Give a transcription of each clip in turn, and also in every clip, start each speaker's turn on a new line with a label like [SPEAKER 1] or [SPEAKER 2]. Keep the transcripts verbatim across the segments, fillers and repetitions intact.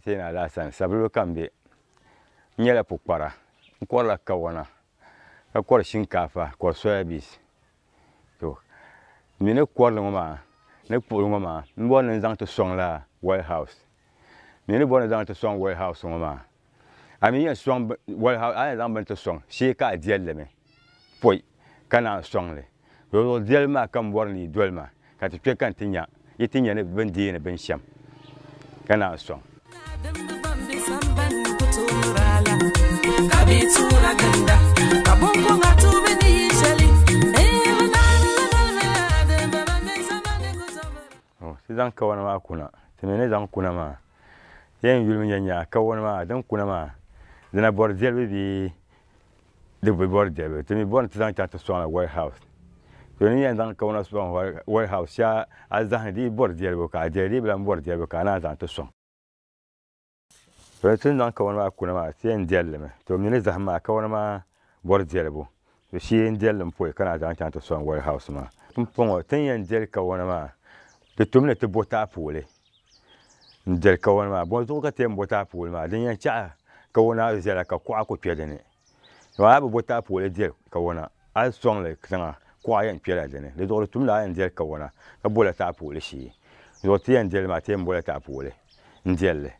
[SPEAKER 1] sai na la san sabulu kambe nyela pukpara ko la kawana ka ko shinkafa ko soyabis to mine ko lo ma ne ko lo ma mbo ne zang to song la warehouse mine bo ne zang to song warehouse ma ami ya song warehouse ai zang ban to song shi ka diel le me poi kana song le do diel ma kam borni dolma ka ti pe kan tinya yitinya ne ben di ne ben sham kana song
[SPEAKER 2] kabitura ganda kabongo ngatume ni shali
[SPEAKER 1] oh sidan kawana ma kuna temene zan kuna ma yen yulmi nyanya kawana ma dan kuna ma dana bor jelbe bi de bor jelbe temi bon tidan ta so na warehouse to ni yan dan kawana so warehouse ya azan di bor jelbe ka jelbe blan bor jelbe ka na zan to so to tun dan kawana ma kuna ma sai en jelle me to mini zahma kawana ma bor jelbo to shi en jelle mpo kana zan ta to so warehouse ma tum pongo ten yan jel kawana ma to tumne to bota pole njel kawana ma bon to ka tem bota pole ma den yan cha kawana zela ka kwa ko pedene wa ba bota pole jel kawana al song le kana kwa yan pela dene le do tum la yan jel kawana ka bola ta pole shi do ti yan jel ma tem bola ta pole njelle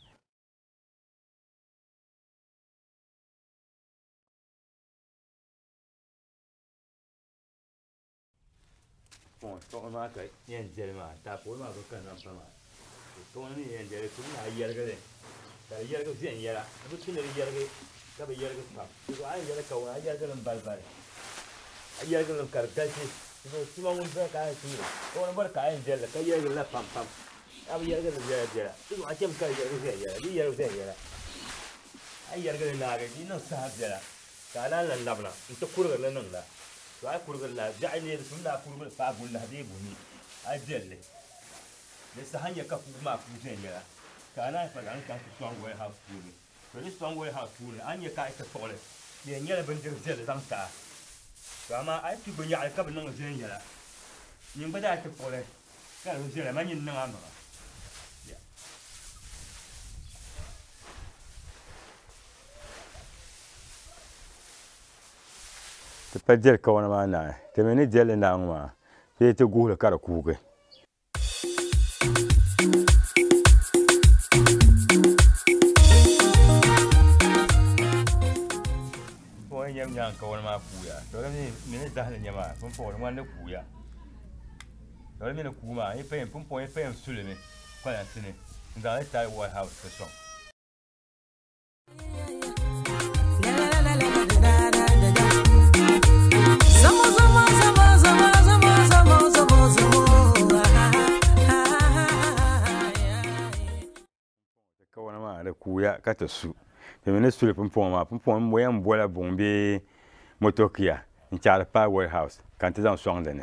[SPEAKER 1] bon to ma ka yan jel ma ta pole ma ko kan pa ma to ni yan jel tum na yerga de ta yerga zen yera bu tin de yerga ka be yerga pa to ay yerga ka wa yerga lam bal bal ay yerga lam kar ta ci to ti ma mun fa ka ci to na bar ka yan jel ka yerga la pam pam ab yerga de jela jela to a kem ka yerga zen yera di yerga zen yera ay yerga na ga di no sa jela ka la lan labna to kurga la nan la to ay kurga la ja'ni sun la kurga fa bun la de buni ay jelle lesa hanya ka kuma ku zenga kana fa gan ka strong warehouse kuni to strong warehouse kuni anya ka ita tole ne nyala ban dir zel dan ta kama ai tu bunya al ka ban nan zenga la nin bada ta tole ka ru zel ma nin nan ama ya te pa zel ka wana ma na te me ni zel na ma te te gula kara kuge nyam nyang kawan ma puya to ni ni dah le nyama pun po ngwan ne puya to ni ne kuma e pe pun po e pe sule me kwa ya tini nda le tai white house ke so zamo zamo zamo zamo zamo zamo zamo zamo kawan ma le kuya ka ta su Femene sule pompon ma pompon moyen bola bombe motokia in charge pa warehouse quand ils en sont donné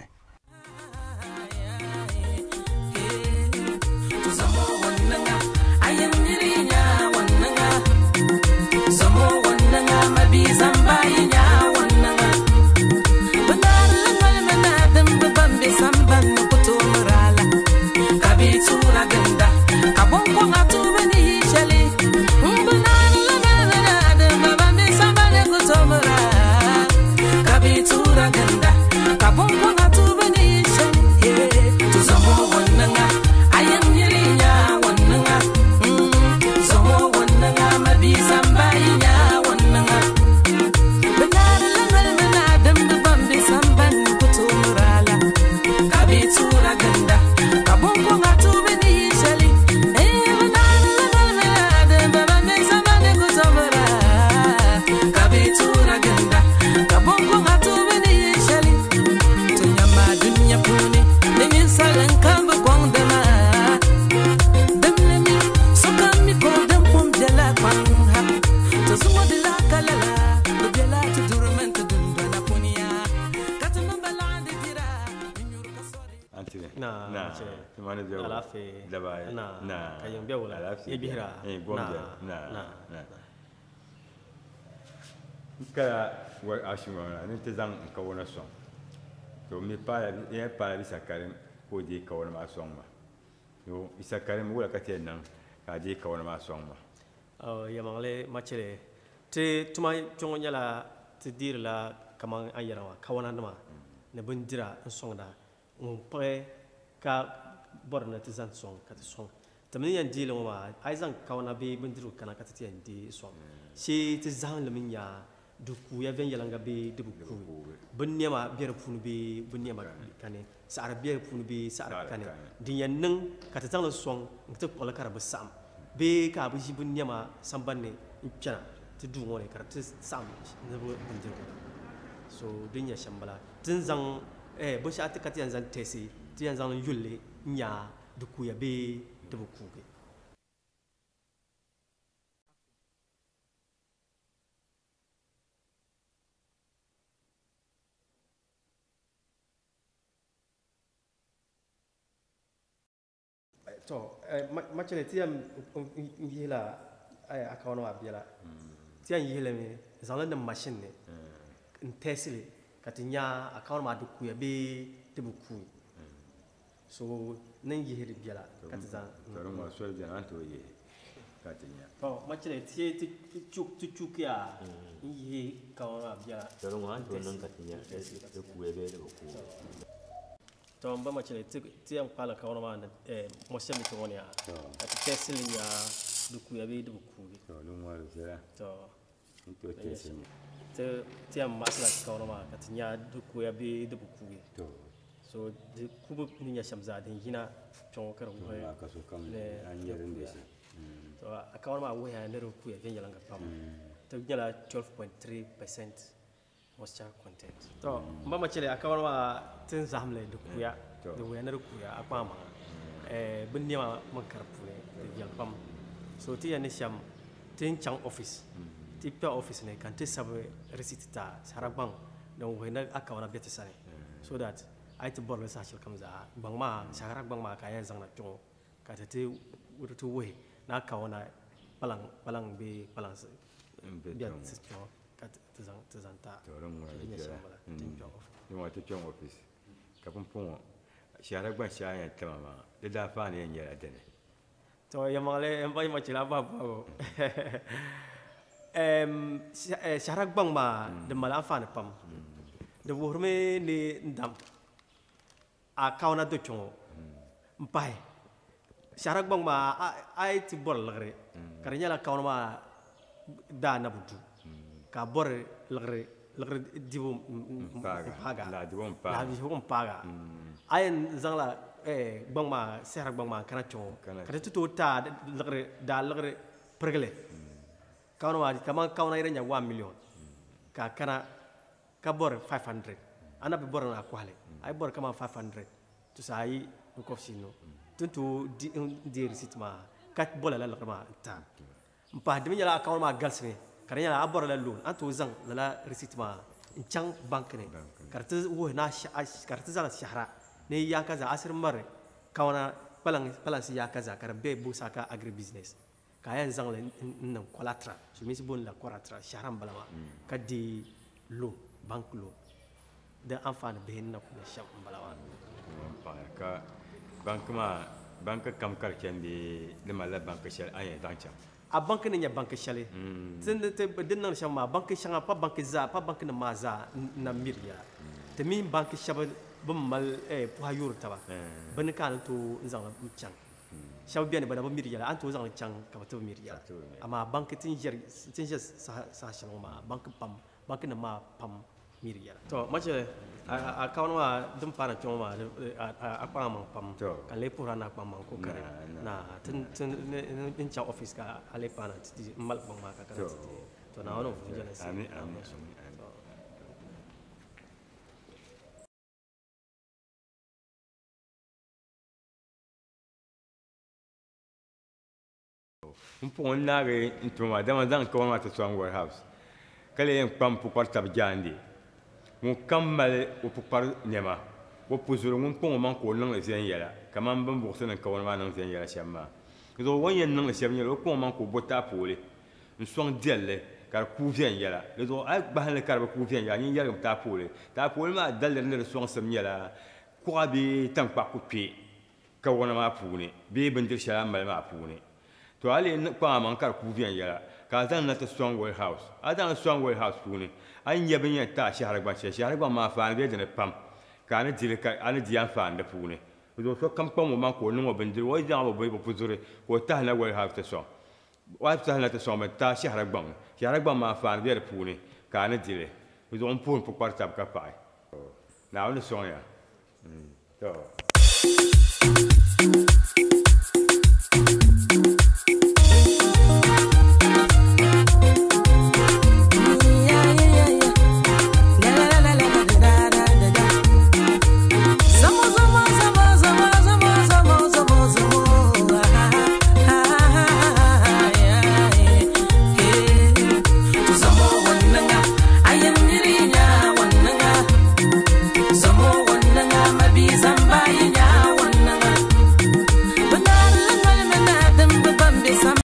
[SPEAKER 3] na na
[SPEAKER 1] mana jauh
[SPEAKER 3] alafe
[SPEAKER 1] dabai
[SPEAKER 3] na
[SPEAKER 1] na
[SPEAKER 3] kayang biawla
[SPEAKER 1] alafe
[SPEAKER 3] ibihra
[SPEAKER 1] eh bombe na
[SPEAKER 3] na
[SPEAKER 1] na kala wa ashimana ni tezang ka wona so to mi pa ya pa bi sakarim ko di ka wona ma so ma yo isakarim wala ka ten nan ka di ka wona ma so ma
[SPEAKER 3] Oh, yamangale machele. Te tuma chongo nyala te dir la kamang ayarawa kawana nama. Ne bundira nsongda. Un pre ka borna te zan song ka te song. Tamni yan di lo ma aizang kawana be bundiru kana ka te yan di song. Si te zan le minya duku ya ven yalanga be duku. Bunya ma bier punu be bunya ma kane. Sa bier punu be sa kane. Diyan nang ka te zan lo song ngte pola kara besam. Be ka bu jibun nyama sambanne ipchana te du ngone kar te sam ne bu bundir so dinya shambala tin zang eh bo sha te kat yan zan tesi ti yan zan yulle nya du ku ya be de bu ku ge to ma chele ti am yila ay akawno wa biela ti an yile me zan le machine ne in tesile katinya akawno ma du ku ya be de bu ku so nan yihiri biela katizan
[SPEAKER 1] to ma so je an to ye katinya
[SPEAKER 3] to ma chele ti ti chuk ti chuk ya yi kawno wa biela
[SPEAKER 1] to ma to nan katinya de ku ya be de bu ku
[SPEAKER 3] to mba ma chele ti ti am pala kawno ma eh mo semi to wonia ati tesile ya du ku ya be de bu ku
[SPEAKER 1] to lu ma lu sera
[SPEAKER 3] to
[SPEAKER 1] to tesile
[SPEAKER 3] te ti am masla kawno ma katinya du ku ya be de bu ku
[SPEAKER 1] to
[SPEAKER 3] so de kubu ni nya shamza de hina chongo kar ko
[SPEAKER 1] ma ka so kam an yerin de shi
[SPEAKER 3] to akawno ma wo ya ne ru ku ya venya langa pam to nyala twelve point three percent moisture content to mba ma chele akawno ma tin zamle de ku ya de wo ya ne ru ku ya akwa ma eh bin ma man karpu ne de yal pam so ti ya ne sham tin chang office ti pa office ne kan ti sabe receipt ta sarabang don wo na akawna beti sane so that ai ti bor sa shil kamza bang ma shahara bang ma ka ya zang na chong ka te te urtu we na kawna palang palang be palang se biya system ka te zang te zang ta
[SPEAKER 1] to ran wa
[SPEAKER 3] ni
[SPEAKER 1] je
[SPEAKER 3] tin chong office
[SPEAKER 1] ni wa te chong office ka pon pon shahara gban sha ya tama de da fa ne yara de ne
[SPEAKER 3] to ya mangale em bai ma chila ba ba em shahara bang ma de mala fa ne pam de worme ni ndam a kawna do chongo mpai sharak bang ma ai ti bor lagre karinya la kawna ma da na budu ka bor lagre lagre dibu paga
[SPEAKER 1] la dibu paga
[SPEAKER 3] la dibu paga ai zangla eh bang ma sharak bang ma kana chongo kada tu ta lagre da lagre pergle kawna ma kama kawna irenya one million ka kana ka bor five hundred ana be bor na kwale ay bor kama five hundred to sai ko sino tuntu di di receipt ma kat bola la ma ta mpa de nyala account ma galsne kare nyala abor la loan antu zang la receipt ma chang bank ne kartu wo na kartu za shahra ne ya kaza asir mare kawana palang palang si ya kaza kar be bu saka agri business kayan zang le nan collateral so mi bon la collateral shahram balama kadi loan bank loan da amfani be na kuma sham balawa
[SPEAKER 1] ka bank ma bank kam kar kendi de mala bank shel ayen dancha
[SPEAKER 3] a bank ne nya bank shale tin te din nan sham ma bank shanga pa bank za pa bank na maza na mirya te min bank shaba bum mal eh pa yur taba ban kan to zang chang shab biya ne bana ba mirya an to zang chang ka to mirya amma bank tin jer tin jer sa sa shang ma bank pam bank na ma pam mirya to mace a kawon wa dun fara cewa ma a kwamman pam kan le pura na kwamman ko kare na tun tun in cha office ka ale pana ti mal bang ma ka kare to na wono fu jana
[SPEAKER 1] ami ami un po na re intuma da man zan ko ma ta swan warehouse kale en pam pu par tab jandi mun kammal o pu par nema wo puzuru mun ko man ko nan zen yala kaman ban bo sanan ka wona nan zen yala shamma do won yen nan shem yala ko man ko bota pole un swan dielle kar ku zen yala do ay bahal kar ba ku zen yala ni yala ta pole ta pole ma dalle ne swan sam yala ko bi tan pa ku pi ka wona ma pune be ban dir shala mal ma pune to ali kpa man kar ku bian yala ka zan na ta strong warehouse a zan strong warehouse puni an yabi nya ta shahar gba she shahar gba ma fa be de pam ka na dile ka an di an fa nda puni do so kam pam man ko no bendir wo ja bo bo puzure ko ta na warehouse ta so wa ta na ta so ma ta shahar gba shahar gba ma fa be de puni ka na dile do on pun pu kwarta ka pa na on so ya to